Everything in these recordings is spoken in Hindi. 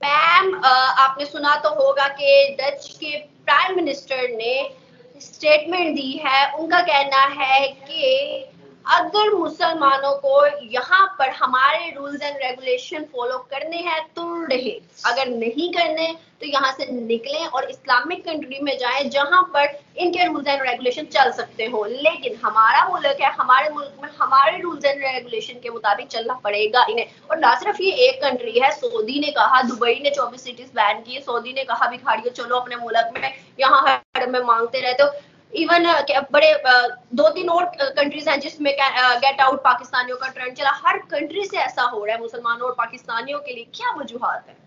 मैम आपने सुना तो होगा कि डच के प्राइम मिनिस्टर ने स्टेटमेंट दी है। उनका कहना है कि अगर मुसलमानों को यहाँ पर हमारे रूल्स एंड रेगुलेशन फॉलो करने हैं तो रहे, अगर नहीं करने तो यहाँ से निकलें और इस्लामिक कंट्री में जाएं जहाँ पर इनके रूल्स एंड रेगुलेशन चल सकते हो। लेकिन हमारा मुल्क है, हमारे मुल्क में हमारे रूल्स एंड रेगुलेशन के मुताबिक चलना पड़ेगा इन्हें। और ना सिर्फ ये एक कंट्री है, सऊदी ने कहा, दुबई ने 24 सिटीज बैन की, सऊदी ने कहा भिखारियों चलो अपने मुल्क में, यहाँ हर में मांगते रहते हो। इवन बड़े 2-3 और कंट्रीज हैं जिसमें गेट आउट पाकिस्तानियों का ट्रेंड चला। हर कंट्री से ऐसा हो रहा है मुसलमानों और पाकिस्तानियों के लिए। क्या वजूहात है?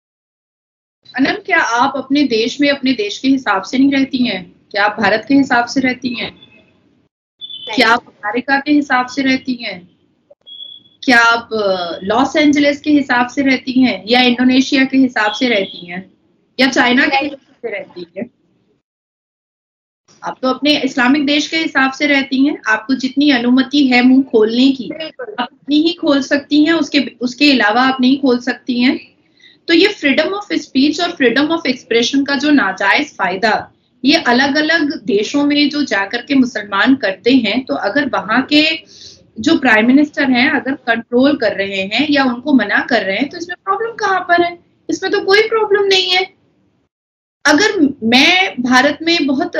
अनम, क्या आप अपने देश में अपने देश के हिसाब से नहीं रहती हैं? क्या आप भारत के हिसाब से रहती हैं? क्या आप अमेरिका के हिसाब से रहती हैं? क्या आप लॉस एंजलिस के हिसाब से रहती हैं, या इंडोनेशिया के हिसाब से रहती हैं, या चाइना के हिसाब से रहती हैं? आप तो अपने इस्लामिक देश के हिसाब से रहती हैं। आपको जितनी अनुमति है मुंह खोलने की, आप उतनी ही खोल सकती हैं, उसके अलावा आप नहीं खोल सकती हैं। तो ये फ्रीडम ऑफ स्पीच और फ्रीडम ऑफ एक्सप्रेशन का जो नाजायज फायदा ये अलग अलग देशों में जो जाकर के मुसलमान करते हैं, तो अगर वहां के जो प्राइम मिनिस्टर हैं अगर कंट्रोल कर रहे हैं या उनको मना कर रहे हैं, तो इसमें प्रॉब्लम कहाँ पर है? इसमें तो कोई प्रॉब्लम नहीं है। अगर मैं भारत में बहुत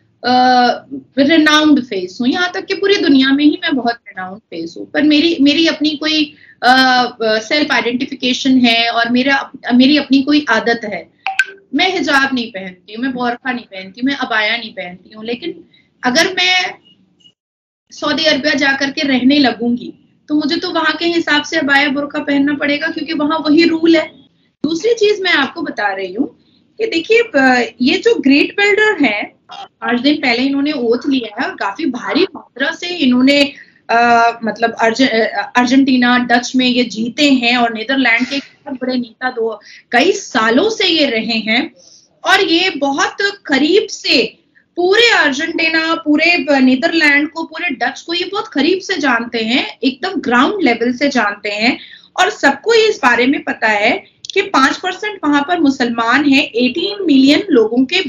रिनाउंड फेस हूँ, यहाँ तक कि पूरी दुनिया में ही मैं बहुत रिनाउंड फेस हूँ, पर मेरी अपनी कोई सेल्फ आइडेंटिफिकेशन है और मेरी अपनी कोई आदत है। मैं हिजाब नहीं पहनती हूँ, मैं बोरखा नहीं पहनती हूँ, मैं अबाया नहीं पहनती हूँ। लेकिन अगर मैं सऊदी अरबिया जाकर के रहने लगूंगी तो मुझे तो वहां के हिसाब से अबाया बुर्का पहनना पड़ेगा, क्योंकि वहां वही रूल है। दूसरी चीज मैं आपको बता रही हूँ कि देखिए, ये जो ग्रेट बिल्डर है, 5 दिन पहले इन्होंने ओथ लिया है और काफी भारी मात्रा से इन्होंने मतलब अर्जेंटीना, डच में ये जीते हैं और नीदरलैंड के बहुत बड़े नेता कई सालों से ये रहे हैं और ये बहुत करीब से पूरे अर्जेंटीना, पूरे नीदरलैंड को, पूरे डच को ये बहुत करीब से जानते हैं, एकदम ग्राउंड लेवल से जानते हैं। और सबको इस बारे में पता है कि 5% वहां पर मुसलमान हैं 18 मिलियन लोगों के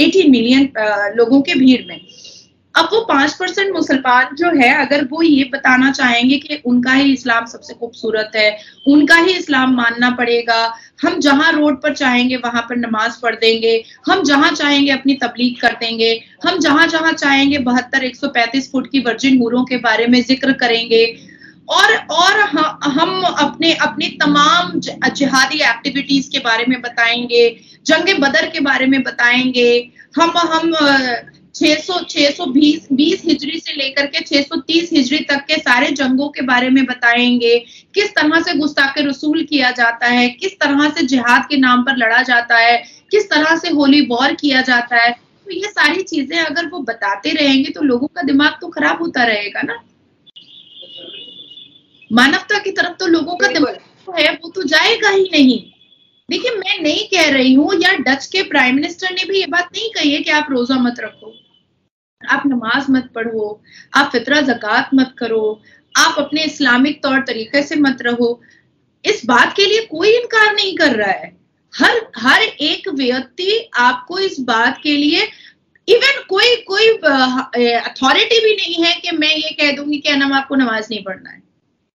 भीड़ में। अब वो 5% मुसलमान जो है, अगर वो ये बताना चाहेंगे कि उनका ही इस्लाम सबसे खूबसूरत है, उनका ही इस्लाम मानना पड़ेगा, हम जहां रोड पर चाहेंगे वहां पर नमाज पढ़ देंगे, हम जहां चाहेंगे अपनी तबलीग कर देंगे, हम जहां जहां चाहेंगे 72-135 फुट की वर्जिन हूरों के बारे में जिक्र करेंगे, और हम अपने तमाम जिहादी एक्टिविटीज के बारे में बताएंगे, जंगे बदर के बारे में बताएंगे, हम 620 हिजरी से लेकर के 630 हिजरी तक के सारे जंगों के बारे में बताएंगे, किस तरह से गुस्ताखे रसूल किया जाता है, किस तरह से जिहाद के नाम पर लड़ा जाता है, किस तरह से होली वॉर किया जाता है। तो ये सारी चीजें अगर वो बताते रहेंगे तो लोगों का दिमाग तो खराब होता रहेगा ना। मानवता की तरफ तो लोगों का दिमाग है वो तो जाएगा ही नहीं। देखिए, मैं नहीं कह रही हूँ, या डच के प्राइम मिनिस्टर ने भी ये बात नहीं कही है कि आप रोजा मत रखो, आप नमाज मत पढ़ो, आप फितरा ज़कात मत करो, आप अपने इस्लामिक तौर तरीके से मत रहो। इस बात के लिए कोई इनकार नहीं कर रहा है। हर एक व्यक्ति आपको इस बात के लिए, इवन कोई अथॉरिटी भी नहीं है कि मैं ये कह दूंगी कि आपको नमाज नहीं पढ़ना है।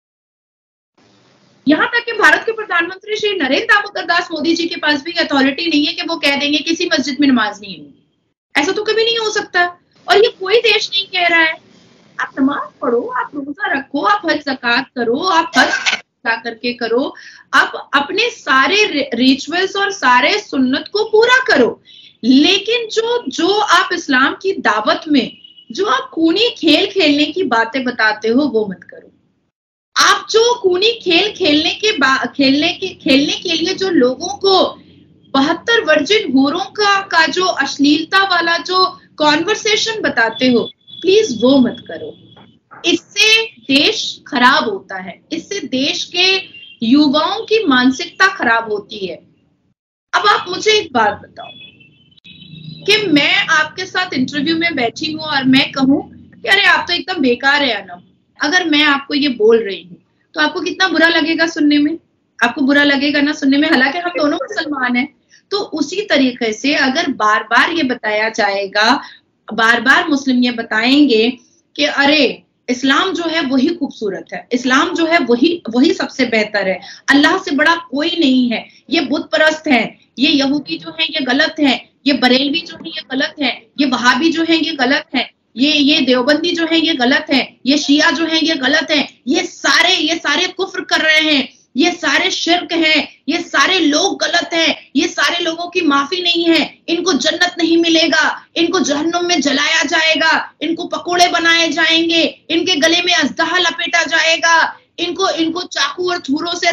यहाँ तक कि भारत के प्रधानमंत्री श्री नरेंद्र दामोदर दास मोदी जी के पास भी अथॉरिटी नहीं है कि वो कह देंगे किसी मस्जिद में नमाज नहीं होगी। ऐसा तो कभी नहीं हो सकता, और ये कोई देश नहीं कह रहा है। आप नमाज पढ़ो, आप रोजा रखो, आप हज ज़कात करो, आप हज करके करो, आप अपने सारे रिचुअल्स और सारे सुन्नत को पूरा करो। लेकिन जो आप इस्लाम की दावत में जो आप खूनी खेल खेलने की बातें बताते हो वो मत करो। आप जो खूनी खेल खेलने के लिए जो लोगों को 72 वर्जिन हूरों का जो अश्लीलता वाला जो कॉन्वर्सेशन बताते हो, प्लीज वो मत करो। इससे देश खराब होता है, इससे देश के युवाओं की मानसिकता खराब होती है। अब आप मुझे एक बात बताओ कि मैं आपके साथ इंटरव्यू में बैठी हूँ और मैं कहूँ कि अरे आप तो एकदम बेकार है अनम, अगर मैं आपको ये बोल रही हूँ तो आपको कितना बुरा लगेगा सुनने में? आपको बुरा लगेगा ना सुनने में, हालांकि हम दोनों मुसलमान हैं। तो उसी तरीके से अगर बार बार ये बताया जाएगा, बार बार मुस्लिम ये बताएंगे कि अरे इस्लाम जो है वही खूबसूरत है, इस्लाम जो है वही सबसे बेहतर है, अल्लाह से बड़ा कोई नहीं है, ये बुत परस्त है, ये यहूदी जो है ये गलत है, ये बरेलवी जो है ये गलत है, ये वहाबी जो है ये गलत है, ये देवबंदी जो है ये गलत है, ये शिया जो है ये गलत है, ये सारे कुफ्र कर रहे हैं, ये सारे शिर्क हैं, ये सारे लोग गलत हैं, ये सारे लोगों की माफी नहीं है, इनको जन्नत नहीं मिलेगा, इनको जहन्नुम में जलाया जाएगा, इनको पकोड़े बनाए जाएंगे, इनके गले में अज़दहा लपेटा जाएगा, इनको चाकू और छुरों से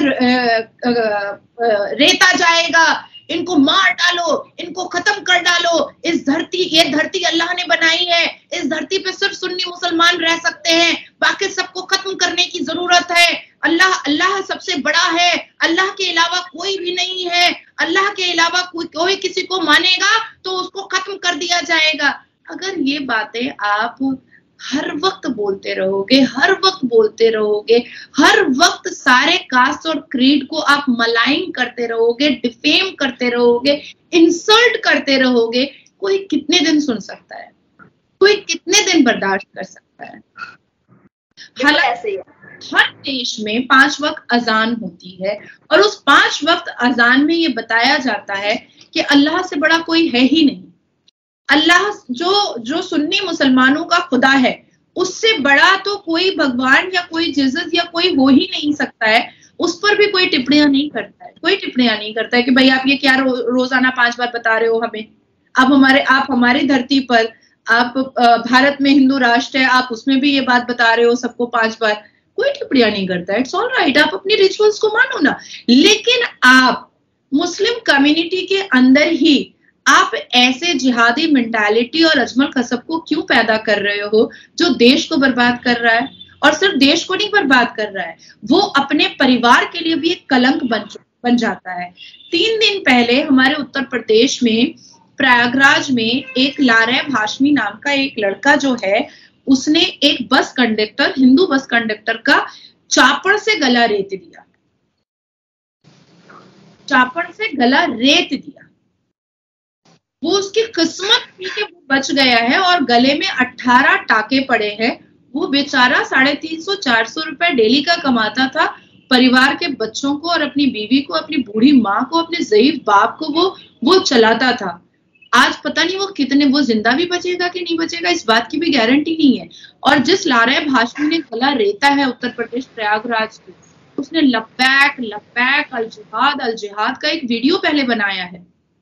रेता जाएगा, इनको मार डालो, इनको खत्म कर डालो। ये धरती अल्लाह ने बनाई है, इस धरती पे सिर्फ सुन्नी मुसलमान रह सकते हैं, बाकी सबको खत्म करने की जरूरत है। अल्लाह सबसे बड़ा है, अल्लाह के अलावा कोई भी नहीं है, अल्लाह के अलावा कोई किसी को मानेगा तो उसको खत्म कर दिया जाएगा। अगर ये बातें आप हर वक्त बोलते रहोगे, हर वक्त सारे कास्ट और क्रीड को आप मलाइन करते रहोगे, डिफेम करते रहोगे, इंसल्ट करते रहोगे, कोई कितने दिन सुन सकता है, कोई कितने दिन बर्दाश्त कर सकता है। हालांकि हर देश में 5 वक्त अजान होती है और उस 5 वक्त अजान में ये बताया जाता है कि अल्लाह से बड़ा कोई है ही नहीं। अल्लाह जो सुन्नी मुसलमानों का खुदा है, उससे बड़ा तो कोई भगवान या कोई जीसस या कोई हो ही नहीं सकता है। उस पर भी कोई टिप्पणियां नहीं करता है कि भाई आप ये क्या रोजाना 5 बार बता रहे हो हमें। आप हमारी धरती पर, आप भारत में हिंदू राष्ट्र है, आप उसमें भी ये बात बता रहे हो सबको 5 बार, कोई टिप्पणियां नहीं करता है। इट्स ऑल राइट, आप अपनी रिचुअल्स को मानो ना, लेकिन आप मुस्लिम कम्युनिटी के अंदर ही आप ऐसे जिहादी मेंटालिटी और अजमल कसब को क्यों पैदा कर रहे हो जो देश को बर्बाद कर रहा है? और सिर्फ देश को नहीं बर्बाद कर रहा है, वो अपने परिवार के लिए भी एक कलंक बन जाता है। 3 दिन पहले हमारे उत्तर प्रदेश में प्रयागराज में एक लारेब हाशमी नाम का एक लड़का जो है, उसने एक हिंदू बस कंडक्टर का चापड़ से गला रेत दिया। वो उसकी किस्मत थी कि वो बच गया है और गले में 18 टाके पड़े हैं। वो बेचारा 350-400 रुपए डेली का कमाता था, परिवार के बच्चों को और अपनी बीवी को, अपनी बूढ़ी माँ को, अपने ज़ईफ बाप को वो चलाता था। आज पता नहीं वो जिंदा भी बचेगा कि नहीं बचेगा, इस बात की भी गारंटी नहीं है। और जिस लारेब हाशमी ने गला रेता है उत्तर प्रदेश प्रयागराज की, उसने लब्बैक अल जिहाद का एक वीडियो पहले बनाया है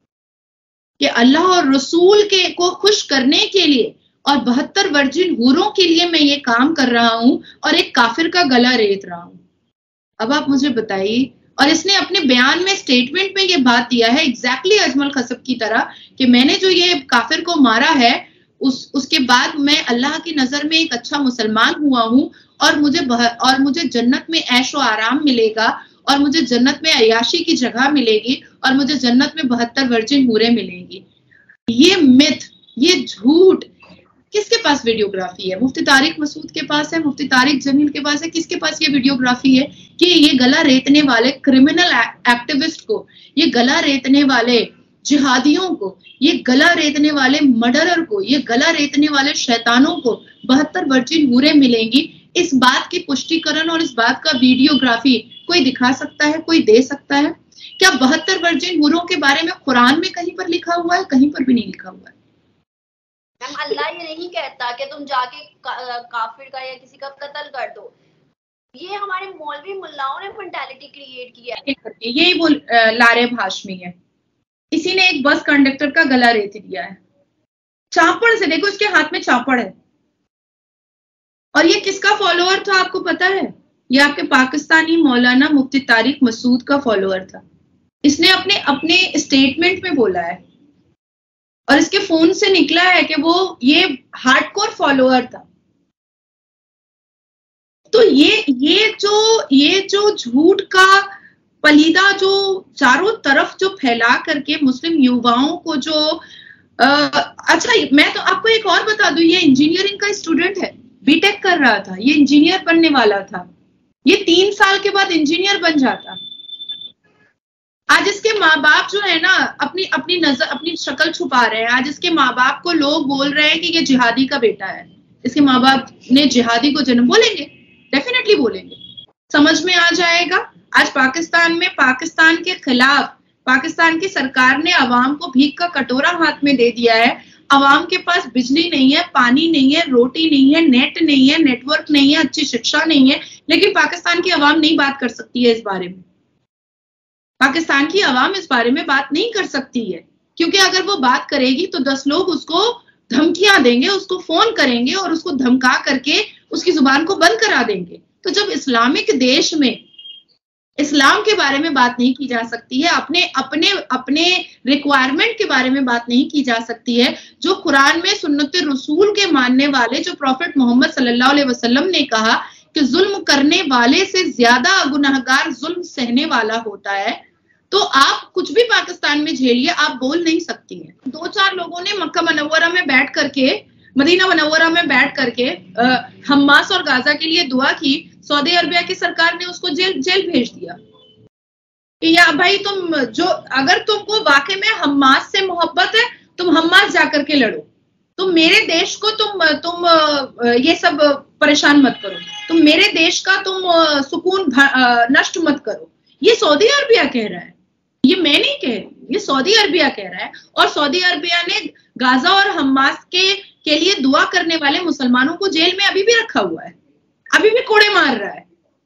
कि अल्लाह और रसूल को खुश करने के लिए और 72 वर्जिन हूरों के लिए मैं ये काम कर रहा हूं और एक काफिर का गला रेत रहा हूं। अब आप मुझे बताइए। और इसने अपने बयान में, स्टेटमेंट में ये बात दिया है एग्जैक्टली अजमल कसब की तरह कि मैंने जो ये काफिर को मारा है उसके बाद मैं अल्लाह की नजर में एक अच्छा मुसलमान हुआ हूं और मुझे जन्नत में ऐशो आराम मिलेगा और मुझे जन्नत में अयाशी की जगह मिलेगी और मुझे जन्नत में 72 वर्जिन हूरें मिलेंगी। ये मिथ, ये झूठ, किसके पास वीडियोग्राफी है? मुफ्ती तारिक मसूद के पास है, मुफ्ती तारिक जमील के पास है। किसके पास ये वीडियोग्राफी है कि ये गला रेतने वाले क्रिमिनल एक्टिविस्ट को, ये गला रेतने वाले जिहादियों को, ये गला रेतने वाले मर्डरर को, ये गला रेतने वाले शैतानों को 72 वर्जिन हूरें मिलेंगी? इस बात की पुष्टिकरण और इस बात का वीडियोग्राफी कोई दिखा सकता है, कोई दे सकता है? क्या 72 वर्जिन हूरों के बारे में कुरान में कहीं पर लिखा हुआ है? कहीं पर भी नहीं लिखा हुआ है। अल्लाह ये नहीं कहता कि तुम जाके काफिर का या किसी का कत्ल कर दो। ये हमारे मौलवी मुल्लाओं ने मेंटालिटी क्रिएट किया है। यही वो लारेब हाशमी है, इसी ने एक बस कंडक्टर का गला रेत दिया है चापड़ से। देखो इसके हाथ में चापड़ है और ये किसका फॉलोअर था आपको पता है? ये आपके पाकिस्तानी मौलाना मुफ्ती तारिक मसूद का फॉलोअर था। इसने अपने स्टेटमेंट में बोला है और इसके फोन से निकला है कि वो ये हार्डकोर फॉलोअर था। तो ये जो झूठ का पलीदा जो चारों तरफ जो फैला करके मुस्लिम युवाओं को जो अच्छा, मैं तो आपको एक और बता दूं, ये इंजीनियरिंग का स्टूडेंट है, बीटेक कर रहा था, ये इंजीनियर बनने वाला था। ये 3 साल के बाद इंजीनियर बन जाता आज इसके माँ बाप जो है ना अपनी अपनी नजर अपनी शक्ल छुपा रहे हैं। आज इसके माँ बाप को लोग बोल रहे हैं कि ये जिहादी का बेटा है, इसके माँ बाप ने जिहादी को जन्म, बोलेंगे, डेफिनेटली बोलेंगे, समझ में आ जाएगा। आज पाकिस्तान में पाकिस्तान के खिलाफ पाकिस्तान की सरकार ने अवाम को भीख का कटोरा हाथ में दे दिया है। अवाम के पास बिजली नहीं है, पानी नहीं है, रोटी नहीं है, नेट नहीं है, नेटवर्क नहीं है, अच्छी शिक्षा नहीं है, लेकिन पाकिस्तान की अवाम नहीं बात कर सकती है इस बारे में। पाकिस्तान की अवाम इस बारे में बात नहीं कर सकती है, क्योंकि अगर वो बात करेगी तो 10 लोग उसको धमकियां देंगे, उसको फोन करेंगे और उसको धमका करके उसकी जुबान को बंद करा देंगे। तो जब इस्लामिक देश में इस्लाम के बारे में बात नहीं की जा सकती है, अपने अपने अपने रिक्वायरमेंट के बारे में बात नहीं की जा सकती है, जो कुरान में सुन्नत रसूल के मानने वाले, जो प्रॉफिट मोहम्मद सल्लल्लाहु अलैहि वसल्लम ने कहा कि जुल्म करने वाले से ज्यादा गुनहगार जुल्म सहने वाला होता है, तो आप कुछ भी पाकिस्तान में झेलिए, आप बोल नहीं सकती हैं। 2-4 लोगों ने मक्का मुनव्वरा में बैठ करके, मदीना मुनव्वरा में बैठ करके हमास और गाजा के लिए दुआ की, सऊदी अरबिया की सरकार ने उसको जेल भेज दिया कि या भाई तुम जो, अगर तुमको वाकई में हमास से मोहब्बत है, तुम हमास जाकर के लड़ो, तुम मेरे देश को तुम ये सब परेशान मत करो, तुम मेरे देश का तुम सुकून नष्ट मत करो। ये सऊदी अरबिया कह रहा है, ये मैं नहीं कह रही, ये सऊदी अरबिया कह रहा है। और सऊदी अरबिया ने गाजा और हमास के लिए दुआ करने वाले मुसलमानों को जेल में अभी भी रखा हुआ है, अभी भी कोड़े मार रहा है।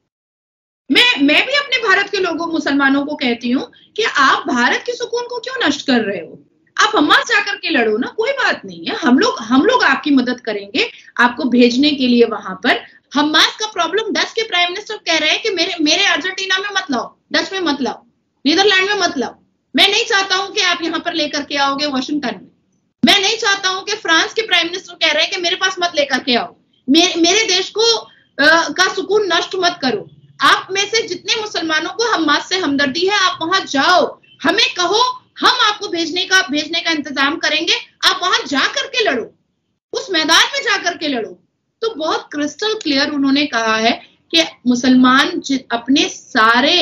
मैं भी अपने भारत के लोगों मुसलमानों को कहती हूँ कि आप भारत के सुकून को क्यों नष्ट कर रहे हो? आप हमास जाकर के लड़ो ना, कोई बात नहीं है, हम लोग आपकी मदद करेंगे आपको भेजने के लिए वहां पर। हमास का प्रॉब्लम डच के प्राइम मिनिस्टर कह रहे हैं कि मेरे अर्जेंटीना में मत लाओ, डच में मत लाओ, नीदरलैंड में मत लाओ। मैं नहीं चाहता हूं कि आप यहाँ पर लेकर के आओगे वॉशिंगटन में। मैं नहीं चाहता हूं कि फ्रांस के प्राइम मिनिस्टर कह रहे हैं कि मेरे पास मत लेकर के आओ, मेरे देश को का सुकून नष्ट मत करो। आप में से जितने मुसलमानों को हमास से हमदर्दी है, आप वहां जाओ, हमें कहो, हम आपको भेजने का इंतजाम करेंगे, आप वहां जा करके लड़ो, उस मैदान में जा करके लड़ो। तो बहुत क्रिस्टल क्लियर उन्होंने कहा है कि मुसलमान अपने सारे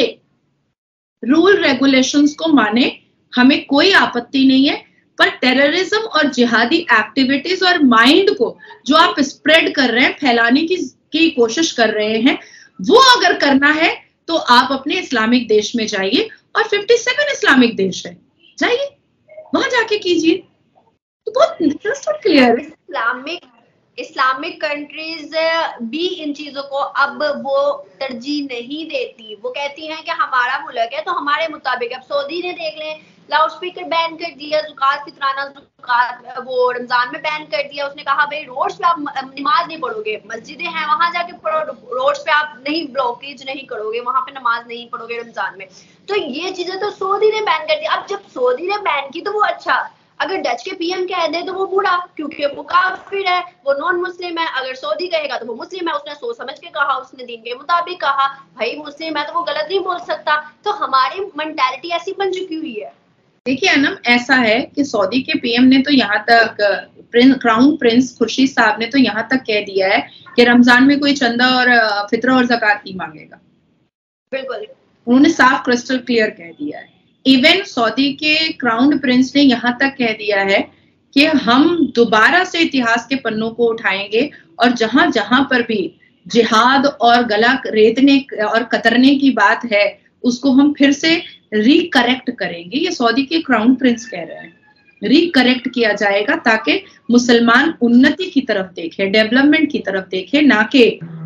रूल रेगुलेशंस को माने, हमें कोई आपत्ति नहीं है, पर टेररिज्म और जिहादी एक्टिविटीज और माइंड को जो आप स्प्रेड कर रहे हैं, फैलाने की कोशिश कर रहे हैं, वो अगर करना है तो आप अपने इस्लामिक देश में जाइए, और 57 इस्लामिक देश है, जाइए वहां जाके कीजिए। तो बहुत क्रिस्टल क्लियर है। इस्लामिक कंट्रीज भी इन चीजों को अब वो तरजीह नहीं देती, वो कहती हैं कि हमारा मुल्क है तो हमारे मुताबिक। अब सऊदी ने देख लें, लाउड स्पीकर बैन कर दिया, ज़ुकात फितराना ज़ुकात वो रमजान में बैन कर दिया। उसने कहा भाई रोड्स पे आप नमाज नहीं पढ़ोगे, मस्जिदें हैं वहां जाके पढ़ो, रोड्स पे आप नहीं ब्लॉकेज नहीं करोगे, वहां पे नमाज नहीं पढ़ोगे रमजान में। तो ये चीजें तो सऊदी ने बैन कर दी। अब जब सऊदी ने बैन की तो वो अच्छा, अगर डच के पीएम कह दे तो वो बुरा, क्योंकि वो काफिर है, वो नॉन मुस्लिम है। अगर सऊदी कहेगा तो वो मुस्लिम है, उसने सोच समझ के कहा, उसने दीन के मुताबिक कहा, भाई मुस्लिम है तो वो गलत नहीं बोल सकता। तो हमारी मेंटालिटी ऐसी बन चुकी हुई है। देखिए अनम, ऐसा है कि सऊदी के पीएम ने तो यहाँ तक, क्राउन प्रिंस खुर्शीद साहब ने तो यहाँ तक कह दिया है कि रमजान में कोई चंदा और फित्र और ज़कात नहीं मांगेगा। बिल्कुल, उन्होंने साफ क्रिस्टल क्लियर कह दिया है। इवन सऊदी के क्राउन प्रिंस ने यहाँ तक कह दिया है कि हम दोबारा से इतिहास के पन्नों को उठाएंगे, और जहां जहां पर भी जिहाद और गला रेतने और कतरने की बात है, उसको हम फिर से रिकरेक्ट करेंगे। ये सऊदी के क्राउन प्रिंस कह रहे हैं, रिकरेक्ट किया जाएगा ताकि मुसलमान उन्नति की तरफ देखे, डेवलपमेंट की तरफ देखे, ना कि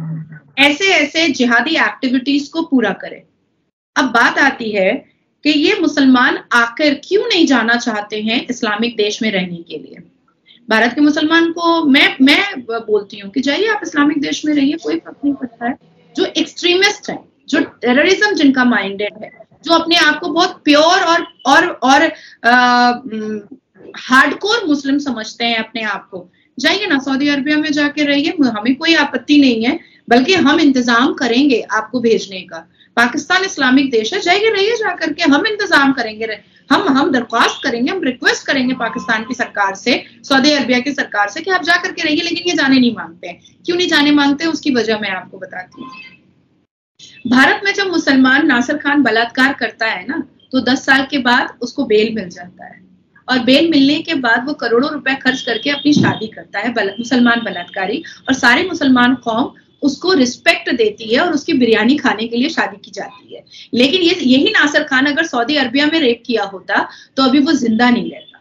ऐसे जिहादी एक्टिविटीज को पूरा करे। अब बात आती है कि ये मुसलमान आखिर क्यों नहीं जाना चाहते हैं इस्लामिक देश में रहने के लिए। भारत के मुसलमान को मैं बोलती हूँ कि जाइए आप इस्लामिक देश में रहिए, कोई फर्क नहीं पड़ता है। जो एक्सट्रीमिस्ट है, जो टेररिज्म जिनका माइंडेड है, जो अपने आप को बहुत प्योर और हार्डकोर मुस्लिम समझते हैं अपने आप को, जाइए ना सऊदी अरबिया में जाके रहिए, हमें कोई आपत्ति नहीं है, बल्कि हम इंतजाम करेंगे आपको भेजने का। पाकिस्तान इस्लामिक देश है, जाइए रहिए जाकर के, हम इंतजाम करेंगे, हम दरख्वास्त करेंगे, हम रिक्वेस्ट करेंगे पाकिस्तान की सरकार से, सऊदी अरबिया की सरकार से कि आप जाकर के रहिए। लेकिन ये जाने नहीं मांगते हैं। क्यों नहीं जाने मांगते, उसकी वजह मैं आपको बताती हूँ। भारत में जब मुसलमान नासिर खान बलात्कार करता है ना, तो 10 साल के बाद उसको बेल मिल जाता है, और बेल मिलने के बाद वो करोड़ों रुपए खर्च करके अपनी शादी करता है मुसलमान बलात्कारी, और सारे मुसलमान कौम उसको रिस्पेक्ट देती है और उसकी बिरयानी खाने के लिए शादी की जाती है। लेकिन यही नासिर खान अगर सऊदी अरबिया में रेप किया होता तो अभी वो जिंदा नहीं रहता।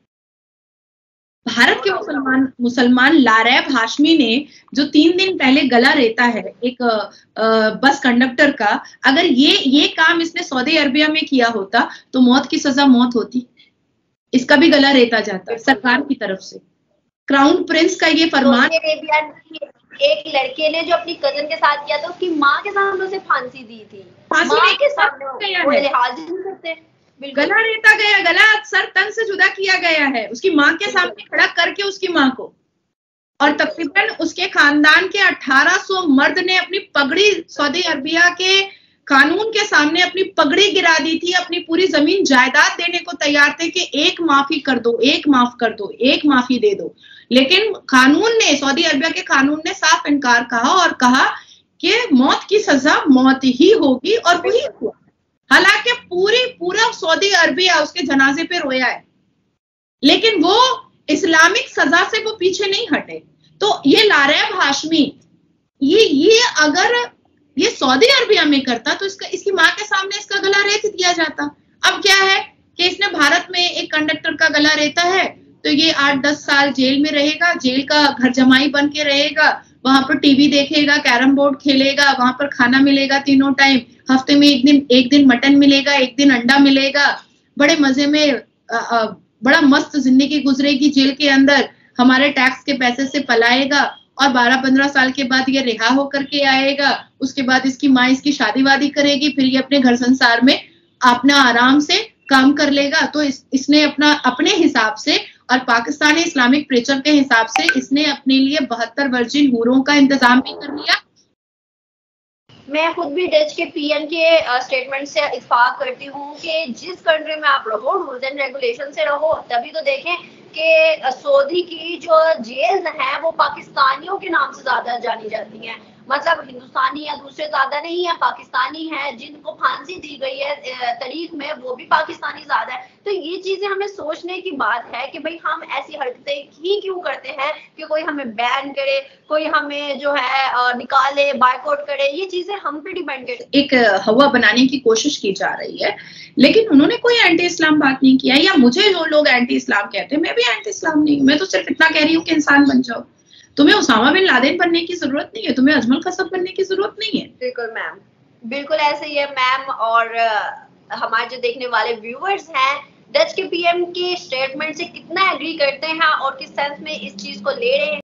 भारत के मुसलमान लारैब हाशमी ने जो 3 दिन पहले गला रेता है एक बस कंडक्टर का, अगर ये काम इसने सऊदी अरबिया में किया होता तो मौत की सजा मौत होती, इसका भी गला रेता जाता सरकार की तरफ से। क्राउन प्रिंस का ये फरमान, एक लड़के ने जो अपनी कजन के साथ किया था उसकी माँ के सामने उसे फांसी दी थी, माँ के सामने वो लिहाज नहीं करते, गला रेता गया, गला सर तन से जुदा किया गया है उसकी माँ के सामने खड़ा करके उसकी माँ को, और तकरीबन उसके खानदान के 1800 मर्द ने अपनी पगड़ी सऊदी अरबिया के कानून के सामने अपनी पगड़ी गिरा दी थी, अपनी पूरी जमीन जायदाद देने को तैयार थे कि एक माफी कर दो, एक माफ कर दो, एक माफी दे दो। लेकिन कानून ने, सऊदी अरबिया के कानून ने साफ इनकार कहा और कहा कि मौत की सजा मौत ही होगी, और वही हुआ। हालांकि पूरा सऊदी अरबिया उसके जनाजे पे रोया है, लेकिन वो इस्लामिक सजा से वो पीछे नहीं हटे। तो ये लारैब हाशमी ये अगर ये सऊदी अरबिया में करता तो इसकी माँ के सामने इसका गला रेत दिया जाता। अब क्या है कि इसने भारत में एक कंडक्टर का गला रेता है तो ये 8-10 साल जेल में रहेगा, जेल का घर जमाई बन के रहेगा, वहां पर टीवी देखेगा, कैरम बोर्ड खेलेगा, वहां पर खाना मिलेगा तीनों टाइम, हफ्ते में एक दिन मटन मिलेगा, एक दिन अंडा मिलेगा, बड़े मजे में बड़ा मस्त जिंदगी गुजरेगी जेल के अंदर, हमारे टैक्स के पैसे से पलाएगा, और 12-15 साल के बाद ये रिहा होकर के आएगा। उसके बाद इसकी माँ इसकी शादी वादी करेगी, फिर ये अपने घर संसार में अपना आराम से काम कर लेगा। तो इसने अपने हिसाब से और पाकिस्तानी इस्लामिक प्रेचर के हिसाब से इसने अपने लिए 72 वर्जिन हूरों का इंतजाम भी कर लिया। मैं खुद भी डच के पीएम के स्टेटमेंट से इत्तेफाक करती हूँ कि जिस कंट्री में आप रहो रूल्स एंड रेगुलेशन से रहो, तभी तो देखें कि सऊदी की जो जेल्स हैं वो पाकिस्तानियों के नाम से ज्यादा जानी जाती हैं, मतलब हिंदुस्तानी या दूसरे ज्यादा नहीं है, पाकिस्तानी है, जिनको फांसी दी गई है तारीख में वो भी पाकिस्तानी ज्यादा है। तो ये चीजें हमें सोचने की बात है कि भाई हम ऐसी हरकतें ही क्यों करते हैं कि कोई हमें बैन करे, कोई हमें जो है निकाले, बायकॉट करे, ये चीजें हम पे डिपेंड करती। एक हवा बनाने की कोशिश की जा रही है, लेकिन उन्होंने कोई एंटी इस्लाम बात नहीं किया, या मुझे जो लोग एंटी इस्लाम कहते हैं मैं भी एंटी इस्लाम नहीं हूँ, मैं तो सिर्फ इतना कह रही हूँ कि इंसान बन जाओ। तुम्हें उसामा बिन लादेन बनने की जरूरत नहीं है, तुम्हें अजमल कसब बनने की जरूरत नहीं है। बिल्कुल मैम, बिल्कुल ऐसे ही है मैम। और हमारे जो देखने वाले व्यूअर्स हैं डच के पीएम के स्टेटमेंट से कितना एग्री करते हैं और किस सेंस में इस चीज को ले रहे हैं।